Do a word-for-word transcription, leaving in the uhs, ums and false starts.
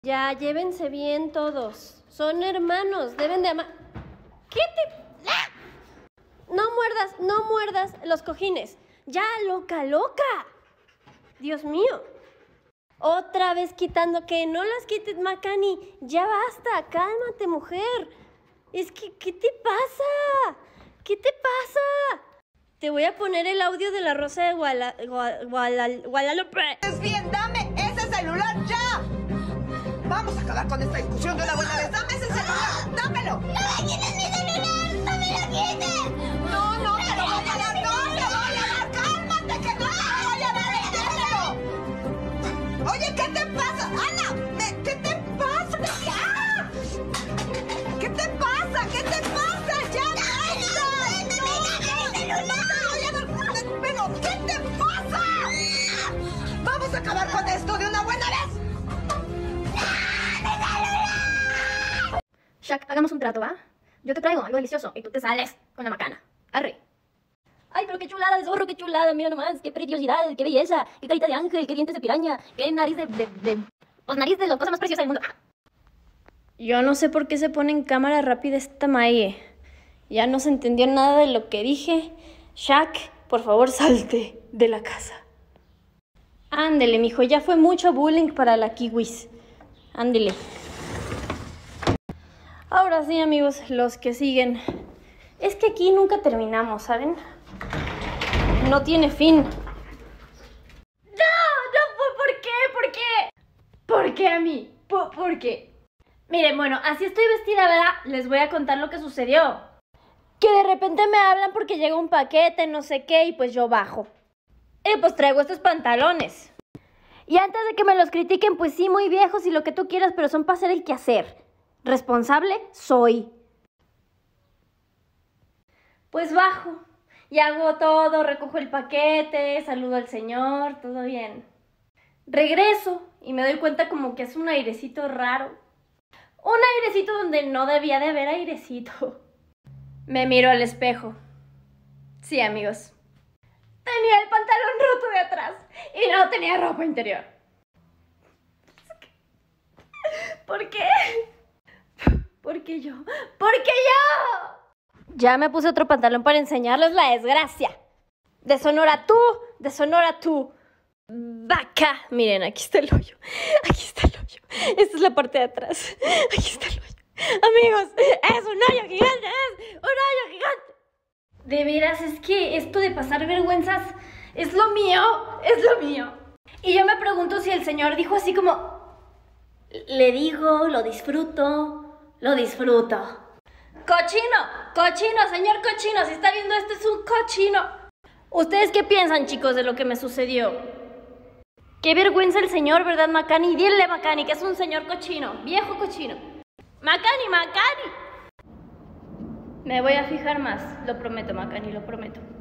Ya, llévense bien todos. Son hermanos, deben de amar... ¿Qué te...? ¡Ah! No muerdas, no muerdas los cojines. Ya, loca, loca. Dios mío. Otra vez quitando, que no las quites, Makani. Ya basta, cálmate, mujer. Es que, ¿qué te pasa? ¿Qué te pasa? Te voy a poner el audio de la Rosa de Guala, Guala, Guala, Guadalupe. Es bien, dame ese celular ya. Vamos a acabar con esta discusión de una buena vez. Dame ese celular, dámelo. ¡No me quites mi celular! ¡No me lo quites! No, no te lo voy a dar, no te voy a dar. Cálmate, que no te lo voy a dar. Déjalo. Oye, ¿qué te pasa? Ana, me, ¿qué te pasa? ¡Ah! ¿Qué te pasa? ¿Qué te pasa? ¡Ya basta! ¡No, no, no te voy a dar! ¡Pero, ¿qué te pasa? ¡Vamos a acabar con esto de una buena vez! Shaq, hagamos un trato, ¿va? Yo te traigo algo delicioso y tú te sales con la macana. Arre. Ay, pero qué chulada de zorro, qué chulada, mira nomás, qué preciosidad, qué belleza, qué carita de ángel, qué dientes de piraña, qué nariz de... de, de... Pues nariz de la cosa más preciosa del mundo. Yo no sé por qué se pone en cámara rápida esta Mae. Ya no se entendió nada de lo que dije. Shaq, por favor, salte de la casa. Ándele, mijo, ya fue mucho bullying para la kiwis. Ándele. Ahora sí, amigos, los que siguen. Es que aquí nunca terminamos, ¿saben? No tiene fin. ¡No! ¡No! ¿Por qué? ¿Por qué? ¿Por qué a mí? ¿Por, por qué? Miren, bueno, así estoy vestida, ¿verdad? Les voy a contar lo que sucedió. Que de repente me hablan porque llega un paquete, no sé qué, y pues yo bajo. Y pues traigo estos pantalones. Y antes de que me los critiquen, pues sí, muy viejos y lo que tú quieras, pero son para hacer el quehacer. Responsable soy. Pues bajo y hago todo, recojo el paquete, saludo al señor, todo bien. Regreso y me doy cuenta como que es un airecito raro. Un airecito donde no debía de haber airecito. Me miro al espejo. Sí, amigos. Tenía el pantalón roto de atrás y no tenía ropa interior. ¿Por qué? ¿Por qué yo? ¿Por qué yo? Ya me puse otro pantalón para enseñarles la desgracia. De Sonora tú, de Sonora tú. Vaca. Miren, aquí está el hoyo. Aquí está el hoyo. Esta es la parte de atrás. Aquí está el hoyo. Amigos, es un hoyo gigante, es un hoyo gigante. De veras, es que esto de pasar vergüenzas es lo mío, es lo mío. Y yo me pregunto si el señor dijo así como... Le digo, lo disfruto... Lo disfruto. ¡Cochino! ¡Cochino! ¡Señor cochino! Si está viendo esto, es un cochino. ¿Ustedes qué piensan, chicos, de lo que me sucedió? Qué vergüenza el señor, ¿verdad, Makani? Dile, Makani, que es un señor cochino. Viejo cochino. ¡Makani, Makani! Me voy a fijar más. Lo prometo, Makani, lo prometo.